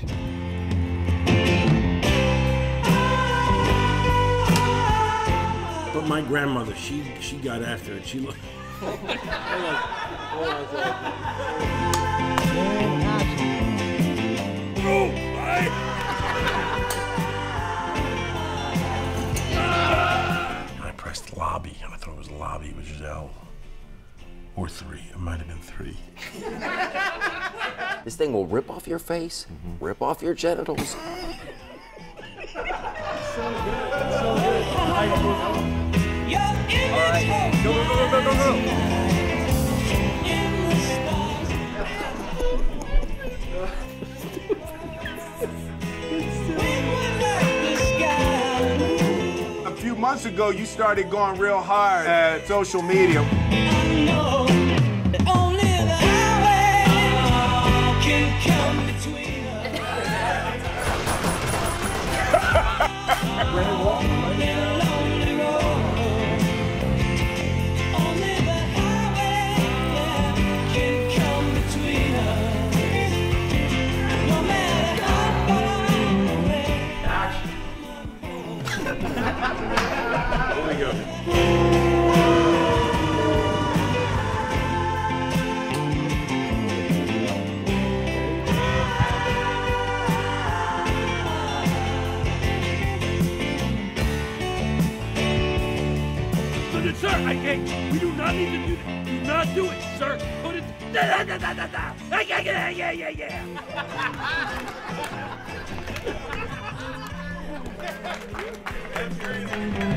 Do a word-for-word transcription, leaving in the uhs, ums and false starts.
But my grandmother, she she got after it. She looked. I pressed lobby, and I thought it was lobby, which is L. Or three. It might have been three. This thing will rip off your face, mm-hmm. rip off your genitals. So good. So good. All right. Go, go, go, go, go, go. A few months ago, you started going real hard at social media. I know that only the highway can come between us. Lonely road. Only the highway can come between us. No matter how far away. Action. Here we go. Sir, I can't. We do not need to do that. Do not do it, sir. Put it. Da, da, da, da, da. Yeah, yeah, yeah, yeah, yeah. That's crazy.